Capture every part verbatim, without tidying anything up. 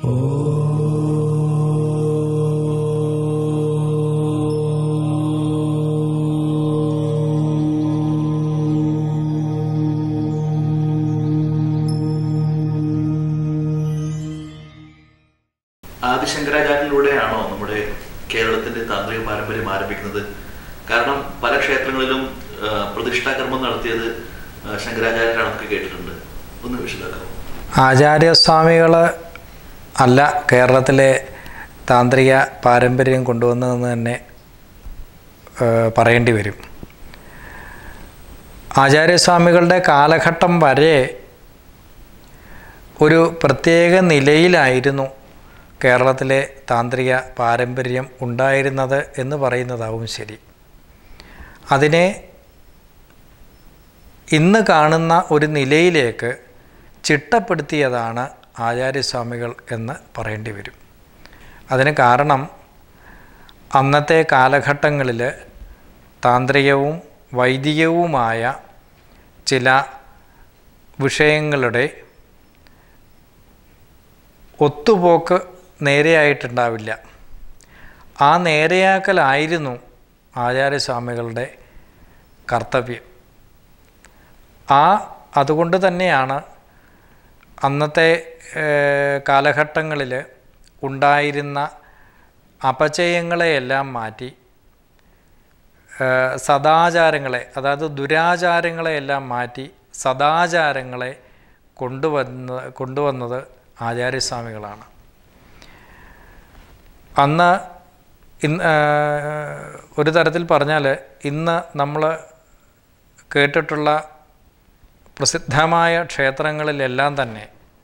ആദിശങ്കരാചാര്യനിലൂടെയാണോ നമ്മുടെ കേരളത്തിന്റെ താന്ത്രിക പാരമ്പര്യം ആരംഭിക്കുന്നത്? കാരണം പല ക്ഷേത്രങ്ങളിലും പ്രതിഷ്ഠാകർമ്മം നടത്തിയത് ശങ്കരാചാര്യരാണെന്നൊക്കെ കേട്ടിട്ടുണ്ട്. ഒന്ന് വിശദമാക്കാമോ? ആചാര്യസ്വാമികൾ അല്ല കേരളത്തിലെ താന്ത്രിക പാരമ്പര്യം കൊണ്ടുവന്നതെന്ന് തന്നെ പറയേണ്ടി വരും. ആചാര്യസ്വാമികളുടെ കാലഘട്ടം വരെ ഒരു പ്രത്യേക നിലയിലായിരുന്നു കേരളത്തിലെ താന്ത്രിക പാരമ്പര്യം ഉണ്ടായിരുന്നത് എന്ന് പറയുന്നതാവും ശരി. അതിനെ ഇന്ന് കാണുന്ന ഒരു നിലയിലേക്ക് ചിട്ടപ്പെടുത്തിയതാണ് ആചാര്യസ്വാമികൾ എന്ന് പറയേണ്ടി വരും. അതിന് കാരണം അന്നത്തെ കാലഘട്ടങ്ങളിൽ താന്ത്രികവും വൈദികവുമായ ചില വിഷയങ്ങളുടെ ഒത്തുപോക്ക് നേരെയായിട്ടുണ്ടാവില്ല. ആ നേരെയാക്കലായിരുന്നു ആചാര്യസ്വാമികളുടെ കർത്തവ്യം. ആ അതുകൊണ്ട് തന്നെയാണ് അന്നത്തെ കാലഘട്ടങ്ങളിൽ ഉണ്ടായിരുന്ന അപചയങ്ങളെയെല്ലാം മാറ്റി സദാചാരങ്ങളെ, അതായത് ദുരാചാരങ്ങളെയെല്ലാം മാറ്റി സദാചാരങ്ങളെ കൊണ്ടുവന്ന് കൊണ്ടുവന്നത് ആചാര്യസ്വാമികളാണ്. അന്ന് ഇന്ന് ഒരു തരത്തിൽ പറഞ്ഞാൽ ഇന്ന് നമ്മൾ കേട്ടിട്ടുള്ള പ്രസിദ്ധമായ ക്ഷേത്രങ്ങളിലെല്ലാം തന്നെ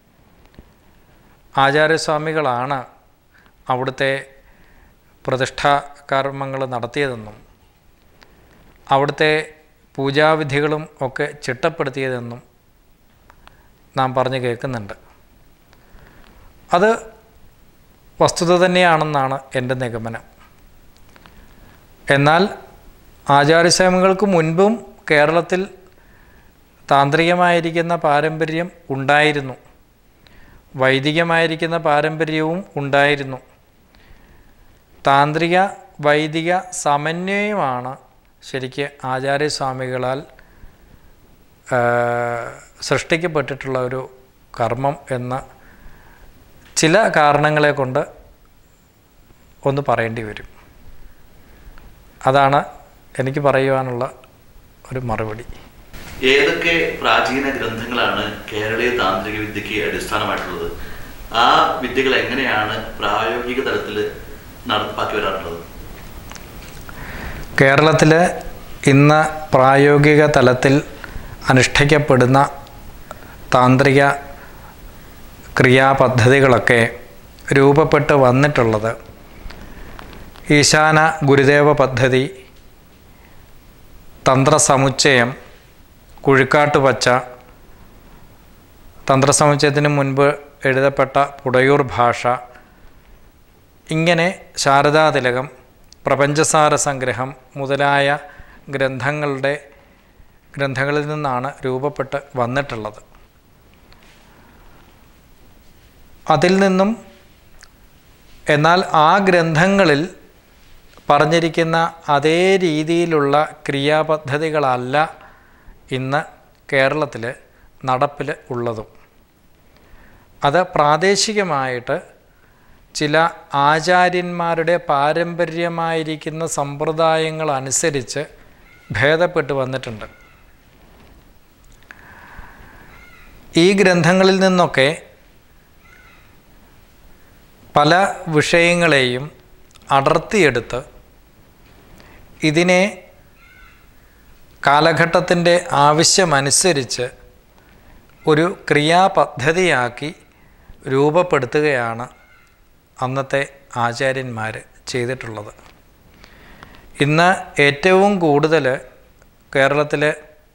ആചാര്യസ്വാമികളാണ് അവിടുത്തെ പ്രതിഷ്ഠാ കർമ്മങ്ങൾ നടത്തിയതെന്നും അവിടുത്തെ പൂജാവിധികളും ഒക്കെ ചിട്ടപ്പെടുത്തിയതെന്നും നാം പറഞ്ഞു കേൾക്കുന്നുണ്ട്. അത് വസ്തുത തന്നെയാണെന്നാണ് എൻ്റെ നിഗമനം. എന്നാൽ ആചാര്യസ്വാമികൾക്ക് മുൻപും കേരളത്തിൽ താന്ത്രികമായിരിക്കുന്ന പാരമ്പര്യം ഉണ്ടായിരുന്നു, വൈദികമായിരിക്കുന്ന പാരമ്പര്യവും ഉണ്ടായിരുന്നു. താന്ത്രിക വൈദിക സമന്വയമാണ് ശരിക്ക് ആചാര്യസ്വാമികളാൽ സൃഷ്ടിക്കപ്പെട്ടിട്ടുള്ള ഒരു കർമ്മം എന്ന് ചില കാരണങ്ങളെ കൊണ്ട് ഒന്ന് പറയേണ്ടി വരും. അതാണ് എനിക്ക് പറയുവാനുള്ള ഒരു മറുപടി. ഏതൊക്കെ പ്രാചീന ഗ്രന്ഥങ്ങളാണ് കേരളീയ താന്ത്രിക വിദ്യയ്ക്ക് അടിസ്ഥാനമായിട്ടുള്ളത്? ആ വിദ്യകൾ എങ്ങനെയാണ് പ്രായോഗിക തലത്തിൽ നടപ്പാക്കി വരാറുള്ളത്? കേരളത്തിൽ ഇന്ന് പ്രായോഗിക തലത്തിൽ അനുഷ്ഠിക്കപ്പെടുന്ന താന്ത്രിക ക്രിയാപദ്ധതികളൊക്കെ രൂപപ്പെട്ട് വന്നിട്ടുള്ളത് ഈശാന ഗുരുദേവ പദ്ധതി, തന്ത്രസമുച്ചയം, കുഴിക്കാട്ടുപച്ച, തന്ത്രസമുച്ചയത്തിന് മുൻപ് എഴുതപ്പെട്ട പുടയൂർ ഭാഷ, ഇങ്ങനെ ശാരദാതിലകം, പ്രപഞ്ചസാര സംഗ്രഹം മുതലായ ഗ്രന്ഥങ്ങളുടെ ഗ്രന്ഥങ്ങളിൽ നിന്നാണ് രൂപപ്പെട്ട് വന്നിട്ടുള്ളത്. അതിൽ നിന്നും എന്നാൽ ആ ഗ്രന്ഥങ്ങളിൽ പറഞ്ഞിരിക്കുന്ന അതേ രീതിയിലുള്ള ക്രിയാപദ്ധതികളല്ല ഇന്ന് കേരളത്തിൽ നടപ്പിൽ ഉള്ളതും. അത് പ്രാദേശികമായിട്ട് ചില ആചാര്യന്മാരുടെ പാരമ്പര്യമായിരിക്കുന്ന സമ്പ്രദായങ്ങൾ അനുസരിച്ച് ഭേദപ്പെട്ട് വന്നിട്ടുണ്ട്. ഈ ഗ്രന്ഥങ്ങളിൽ നിന്നൊക്കെ പല വിഷയങ്ങളെയും അടർത്തിയെടുത്ത് ഇതിനെ കാലഘട്ടത്തിൻ്റെ ആവശ്യമനുസരിച്ച് ഒരു ക്രിയാപദ്ധതിയാക്കി രൂപപ്പെടുത്തുകയാണ് അന്നത്തെ ആചാര്യന്മാർ ചെയ്തിട്ടുള്ളത്. ഇന്ന് ഏറ്റവും കൂടുതൽ കേരളത്തിൽ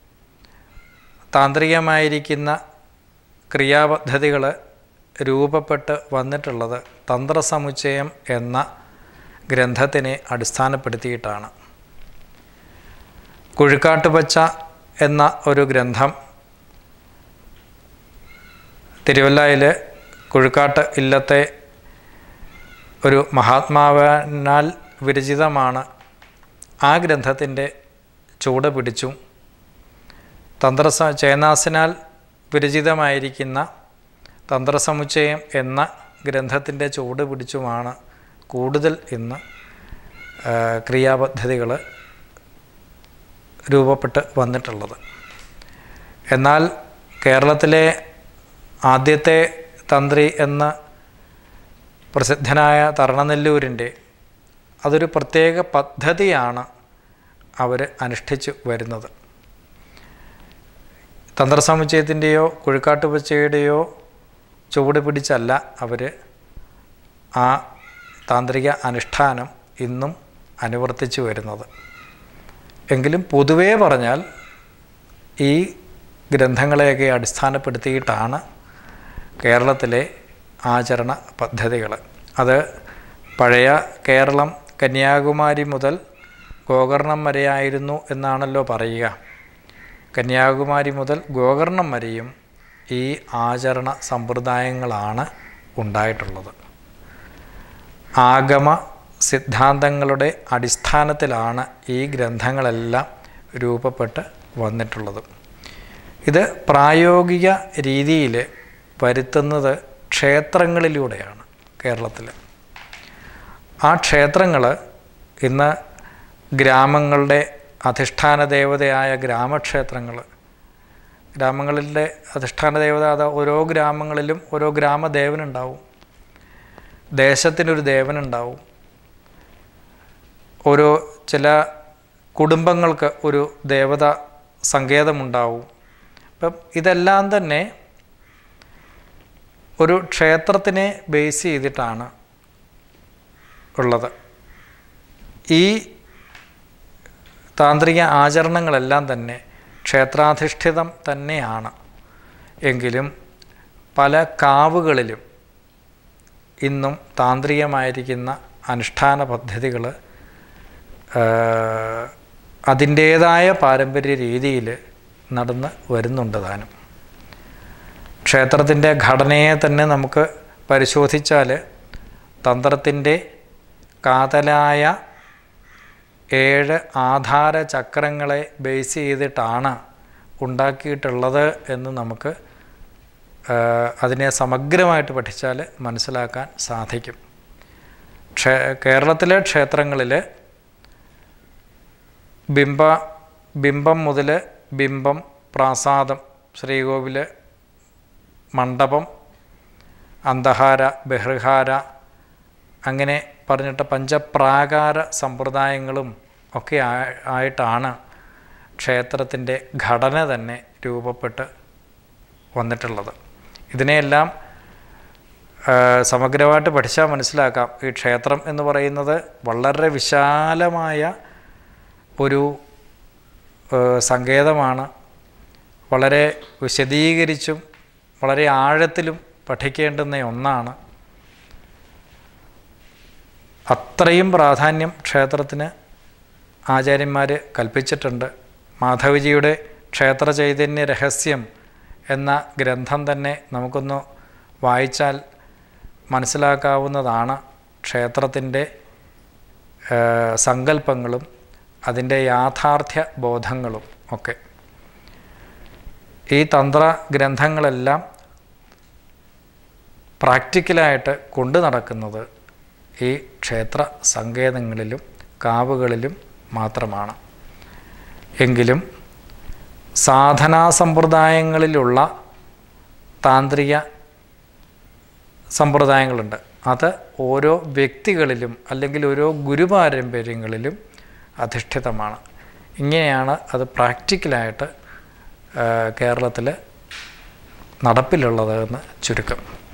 താന്ത്രികമായിരിക്കുന്ന ക്രിയാപദ്ധതികൾ രൂപപ്പെട്ട് വന്നിട്ടുള്ളത് തന്ത്രസമുച്ചയം എന്ന ഗ്രന്ഥത്തിനെ അടിസ്ഥാനപ്പെടുത്തിയിട്ടാണ്. കുഴിക്കാട്ടുപച്ച എന്ന ഒരു ഗ്രന്ഥം തിരുവല്ലയിൽ കുഴിക്കാട്ട് ഇല്ലത്തെ ഒരു മഹാത്മാവിനാൽ വിരചിതമാണ്. ആ ഗ്രന്ഥത്തിൻ്റെ ചൂട് പിടിച്ചും തന്ത്രസ ചേനാസിനാൽ വിരചിതമായിരിക്കുന്ന തന്ത്രസമുച്ചയം എന്ന ഗ്രന്ഥത്തിൻ്റെ ചൂട് പിടിച്ചുമാണ് കൂടുതൽ ഇന്ന് ക്രിയാപദ്ധതികൾ രൂപപ്പെട്ട് വന്നിട്ടുള്ളത്. എന്നാൽ കേരളത്തിലെ ആദ്യത്തെ തന്ത്രി എന്ന പ്രസിദ്ധനായ തരണനെല്ലൂരിൻ്റെ അതൊരു പ്രത്യേക പദ്ധതിയാണ് അവർ അനുഷ്ഠിച്ചു വരുന്നത്. തന്ത്രസമുച്ചയത്തിൻ്റെയോ കുഴിക്കാട്ടുപച്ചയുടെയോ ചുവട് പിടിച്ചല്ല അവർ ആ താന്ത്രിക അനുഷ്ഠാനം ഇന്നും അനുവർത്തിച്ചു വരുന്നത്. എങ്കിലും പൊതുവേ പറഞ്ഞാൽ ഈ ഗ്രന്ഥങ്ങളെയൊക്കെ അടിസ്ഥാനപ്പെടുത്തിയിട്ടാണ് കേരളത്തിലെ ആചരണ പദ്ധതികൾ. അത് പഴയ കേരളം കന്യാകുമാരി മുതൽ ഗോകർണം വരെയായിരുന്നു എന്നാണല്ലോ പറയുക. കന്യാകുമാരി മുതൽ ഗോകർണം വരെയും ഈ ആചരണ സമ്പ്രദായങ്ങളാണ് ഉണ്ടായിട്ടുള്ളത്. ആഗമ സിദ്ധാന്തങ്ങളുടെ അടിസ്ഥാനത്തിലാണ് ഈ ഗ്രന്ഥങ്ങളെല്ലാം രൂപപ്പെട്ട് വന്നിട്ടുള്ളത്. ഇത് പ്രായോഗിക രീതിയിൽ വരുത്തുന്നത് ക്ഷേത്രങ്ങളിലൂടെയാണ് കേരളത്തിൽ. ആ ക്ഷേത്രങ്ങൾ ഇന്ന് ഗ്രാമങ്ങളുടെ അധിഷ്ഠാന ദേവതയായ ഗ്രാമക്ഷേത്രങ്ങൾ, ഗ്രാമങ്ങളിലെ അധിഷ്ഠാന ദേവത അത് ഓരോ ഗ്രാമങ്ങളിലും ഓരോ ഗ്രാമദേവനുണ്ടാവും, ദേശത്തിനൊരു ദേവനുണ്ടാവും, ഓരോ ചില കുടുംബങ്ങൾക്ക് ഒരു ദേവത സങ്കേതമുണ്ടാവും. അപ്പം ഇതെല്ലാം തന്നെ ഒരു ക്ഷേത്രത്തിനെ ബേസ് ചെയ്തിട്ടാണ് ഉള്ളത്. ഈ താന്ത്രിക ആചരണങ്ങളെല്ലാം തന്നെ ക്ഷേത്രാധിഷ്ഠിതം തന്നെയാണ്. എങ്കിലും പല കാവുകളിലും ഇന്നും താന്ത്രികമായിരിക്കുന്ന അനുഷ്ഠാന പദ്ധതികൾ അതിൻ്റേതായ പാരമ്പര്യ രീതിയിൽ നടന്ന് വരുന്നുണ്ട് താനും. ക്ഷേത്രത്തിൻ്റെ ഘടനയെ തന്നെ നമുക്ക് പരിശോധിച്ചാൽ തന്ത്രത്തിൻ്റെ കാതലായ ഏഴ് ആധാര ചക്രങ്ങളെ ബേസ് ചെയ്തിട്ടാണ് ഉണ്ടാക്കിയിട്ടുള്ളത് എന്ന് നമുക്ക് അതിനെ സമഗ്രമായിട്ട് പഠിച്ചാൽ മനസ്സിലാക്കാൻ സാധിക്കും. ക്ഷേ കേരളത്തിലെ ക്ഷേത്രങ്ങളിൽ ബിംബ ബിംബം മുതൽ ബിംബം, പ്രാസാദം, ശ്രീകോവിൽ, മണ്ഡപം, അന്തഹാര, ബഹിർഹാര, അങ്ങനെ പറഞ്ഞിട്ട് പഞ്ചപ്രാകാര സമ്പ്രദായങ്ങളും ഒക്കെ ആയിട്ടാണ് ക്ഷേത്രത്തിൻ്റെ ഘടന തന്നെ രൂപപ്പെട്ട് വന്നിട്ടുള്ളത്. ഇതിനെയെല്ലാം സമഗ്രമായിട്ട് പഠിച്ചാൽ മനസ്സിലാക്കാം. ഈ ക്ഷേത്രം എന്ന് പറയുന്നത് വളരെ വിശാലമായ ഒരു സങ്കേതമാണ്. വളരെ വിശദീകരിച്ചും വളരെ ആഴത്തിലും പഠിക്കേണ്ടുന്ന ഒന്നാണ്. അത്രയും പ്രാധാന്യം ക്ഷേത്രത്തിന് ആചാര്യന്മാർ കൽപ്പിച്ചിട്ടുണ്ട്. മാധവജിയുടെ ക്ഷേത്ര ചൈതന്യ രഹസ്യം എന്ന ഗ്രന്ഥം തന്നെ നമുക്കൊന്ന് വായിച്ചാൽ മനസ്സിലാക്കാവുന്നതാണ് ക്ഷേത്രത്തിൻ്റെ സങ്കല്പങ്ങളും അതിൻ്റെ യാഥാർത്ഥ്യ ബോധങ്ങളും ഒക്കെ. ഈ തന്ത്ര ഗ്രന്ഥങ്ങളെല്ലാം പ്രാക്ടിക്കലായിട്ട് കൊണ്ടു നടക്കുന്നത് ഈ ക്ഷേത്ര സങ്കേതങ്ങളിലും കാവുകളിലും മാത്രമാണ്. എങ്കിലും സാധനാ സമ്പ്രദായങ്ങളിലുള്ള താന്ത്രിക സമ്പ്രദായങ്ങളുണ്ട്. അത് ഓരോ വ്യക്തികളിലും അല്ലെങ്കിൽ ഓരോ ഗുരുപാരമ്പര്യങ്ങളിലും അധിഷ്ഠിതമാണ്. ഇങ്ങനെയാണ് അത് പ്രാക്ടിക്കലായിട്ട് കേരളത്തിൽ നടപ്പിലുള്ളത് എന്ന് ചുരുക്കം.